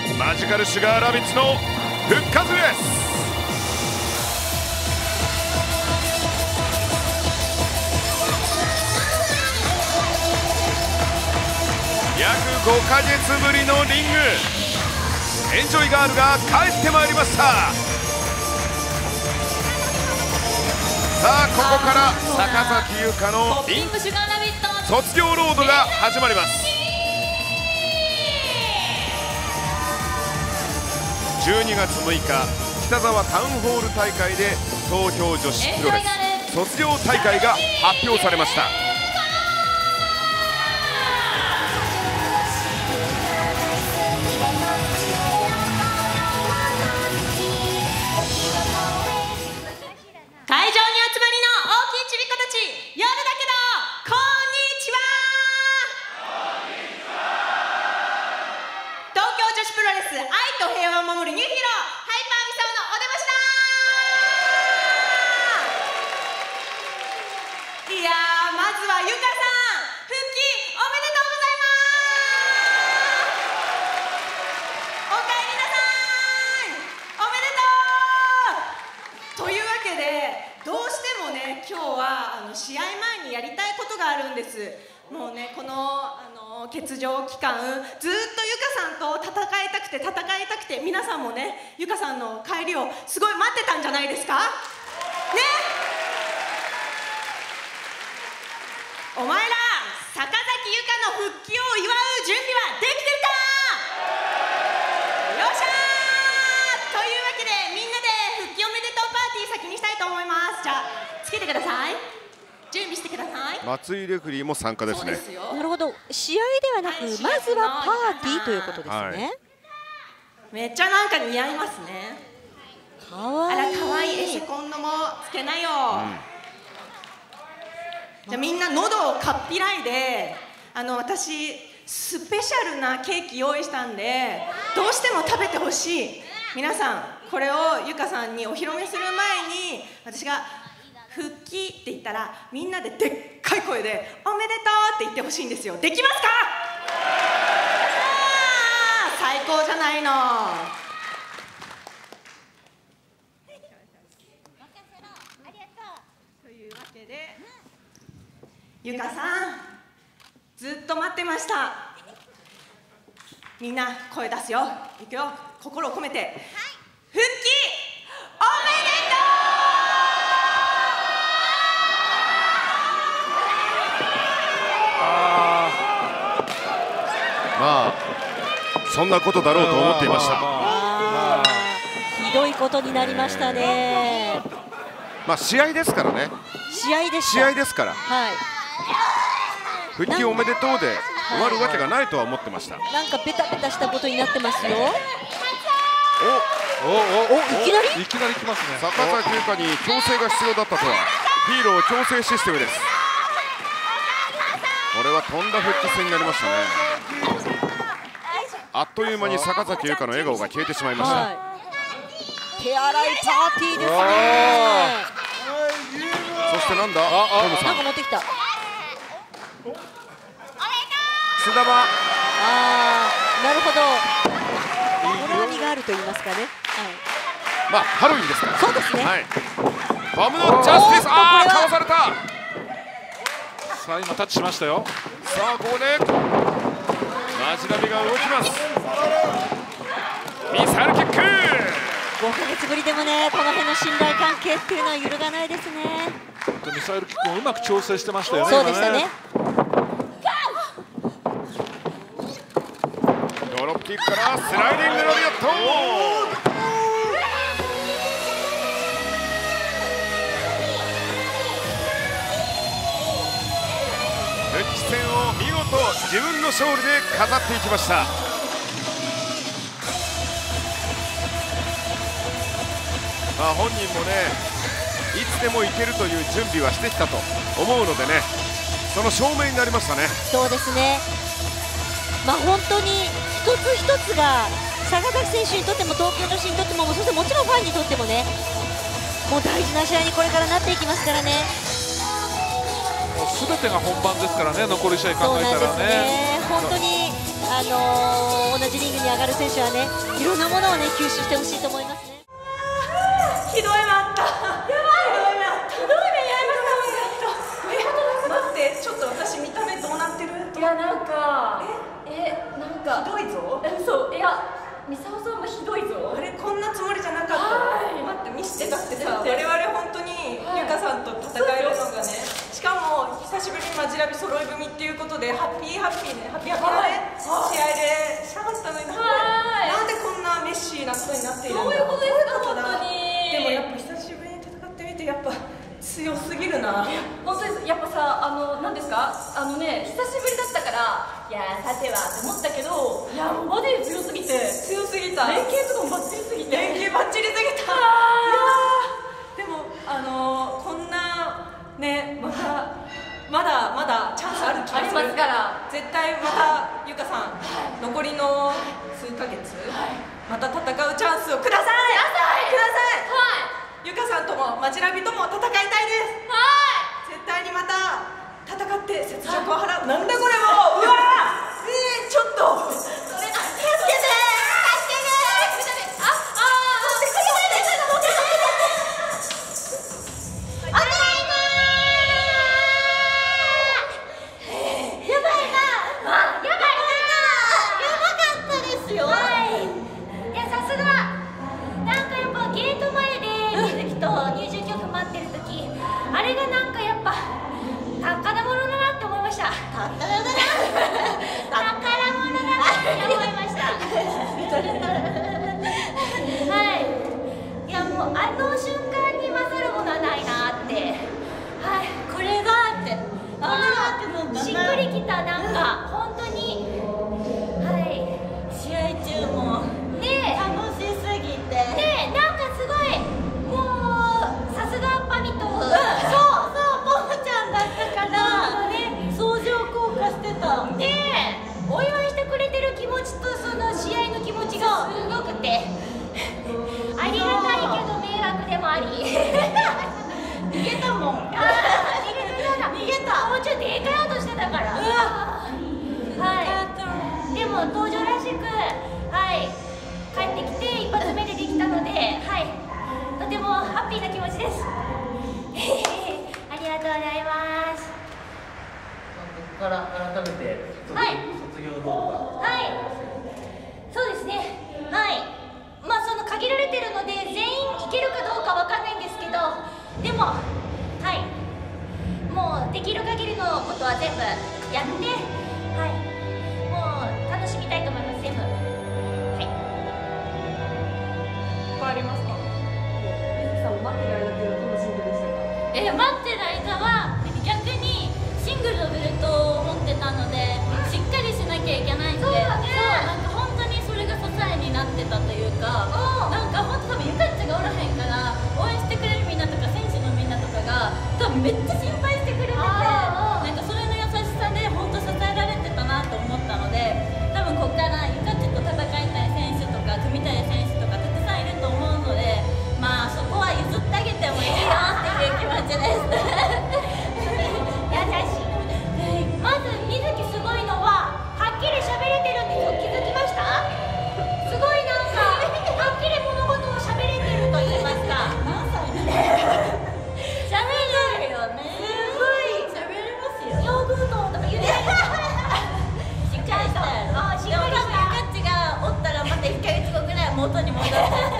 マジカルシュガーラビッツの復活です。約5ヶ月ぶりのリング、エンジョイガールが帰ってまいりました。さあここから坂崎優香の卒業ロードが始まります。12月6日北沢タウンホール大会で東京女子プロレス卒業大会が発表されました。 会場に集まりの大きいちびっ子たち、夜だけどこんにちは。東京女子プロレス愛と平和を守るニューヒーロー、ハイパーミサオのお出ましだ。いやー、まずはゆかさん復帰おめでとうございます。おかえりなさい。おめでとう。というわけでどうしてもね、今日は試合前にやりたいことがあるんです。もうね、この欠場期間ずっとゆかさんと戦いたくて皆さんもね、ゆかさんの帰りをすごい待ってたんじゃないですかね。お前ら坂崎ゆかの復帰を祝う準備はできてるか。よっしゃー。というわけでみんなで復帰おめでとうパーティー先にしたいと思います。じゃあつけてください。準備してください。 松井レフリーも参加ですね。 なるほど、試合ではなく、まずはパーティーということですね。はい、 めっちゃなんか似合いますね。 かわいい。 あらかわいい。エセコンドもつけなよ。じゃあみんな喉をかっぴらいで、私スペシャルなケーキ用意したんで、どうしても食べてほしい。皆さんこれをゆかさんにお披露目する前に、私が復帰って言ったらみんなででっかい声でおめでとうって言ってほしいんですよ。できますか。最高じゃないの。というわけでゆかさんずっと待ってました。みんな声出すよ。いくよ、心を込めて、はい、復帰おめでとう。 まあそんなことだろうと思っていました。 ひどいことになりましたね。 まあ試合ですからね。試合ですから。はい。復帰おめでとうで終わるわけがないとは思ってました。 なんかベタベタしたことになってますよ。 いきなり来ますね。 坂崎優香に強制が必要だったとは。ヒーロー強制システムです。これはとんだ復帰戦になりましたね。あっという間に坂崎優香の笑顔が消えてしまいました。はい、 手洗いパーティーですね。 そしてなんだ、トムさん。 なんか持ってきた。 津田はなるほど。恨みがあると言いますかね。はい、 まあハロウィンですから。 そうですね。 はい。バムのジャスティス、かわされた。さあ今タッチしましたよ。 さあここでマジラビが動きます。ミサイルキック。 5ヶ月ぶりでもね、この辺の信頼関係っていうのは揺るがないですね。 ミサイルキックもうまく調整してましたよね。 そうでしたね。 ドロップキックからスライディングのリアット。復帰戦を見事自分の勝利で飾っていきました。まあ本人もね、いつでもいけるという準備はしてきたと思うのでね、その証明になりましたね。 そうですね。まあ本当に一つ一つが坂崎選手にとっても東京女子にとっても、そしてもちろんファンにとってもね、もう大事な試合にこれからなっていきますからね。 すべてが本番ですからね、残り試合考えたらね。 本当に同じ同じリングに上がる選手はね、いろんなものをね吸収してほしいと思いますね。 ひどい目あった。やばい。ひどい目あった。ひどい目やりました。待って、ちょっと私見た目どうなってる？ いやなんかなんかひどいぞ。 そういやミサオさんもひどいぞ。 あれこんなつもりじゃなかった。待って見してだってさ、我々本当にゆかさんと戦えるのがね、しかも久しぶりにマジラビ揃い踏みっていうことでハッピーなね試合でしたかったのに、なんでこんなメッシーなことになっているんだ。 どういうことですか本当だ。 本当に。 でもやっぱ久しぶりに戦ってみてやっぱ強すぎるな。 本当です。やっぱさ何ですか久しぶりだったからいやさてはと思ったけど、いやマジで強すぎて連携とかもバッチリすぎて連携バッチリすぎた。でもこんなねまだチャンスある気がする。 ありますから絶対またゆかさん残りの数ヶ月また戦うチャンスをください。ゆかさんともマジラビとも戦いたいです。絶対にまた戦って雪辱を払う。なんだこれもう。うわちょっと助けてあれがなんかやっぱ宝物だなって思いました。宝物だなって思いました。はい。いやもうあの瞬間に勝るものはないなって。はい。 これだってしっくりきた。なんか本当に試合中もね楽しすぎてねなんかすごいもうさすがパミとそうポムちゃんだったから相乗効果してた。 ねお祝いしてくれてる気持ちとその試合の気持ちがすごくてありがたいけど迷惑でもあり逃げたもん。 逃げた。もうちょっとでかい音してたから。でも登場らしく帰ってきて一発目でできたのでとてもハッピーな気持ちです。ありがとうございます。 ここから改めて卒業動画。 そうですね。まあその限られてるので全員いけるかどうかわかんないんですけど、でももうできる限りのことは全部やって、もう楽しみたいと思います。全部。 他ありますか？ゆきさんも待ってる間っていうのはどのシングルでしたか？ 待ってる間は逆にシングルのベルトを持ってたので、しっかりしなきゃいけないんで、なんか本当にそれが支えになってたというか、なんか本当多分ゆかっちゃんがおらへんから応援してくれるみんなとか選手のみんなとかが多分めっちゃ心配してくれてて、なんかそれの優しさで本当支えられてたなと思ったので、多分ここからゆかっちゃんと戦いたい選手とか組みたい選手とかたくさんいると思うので、まあそこは譲ってあげてもいいなっていう気持ちです。優しい。まずみずきすごいのははっきり喋れてるんですよ。気づきました？すごいなんかはっきり物事を喋れてると言いますか。喋れるよね。すごい喋れますよ。ヨーグルトとか言うてないですか？しっかりした。しっかりした。ゆかっちがおったらまた1ヶ月後ぐらい元に戻って。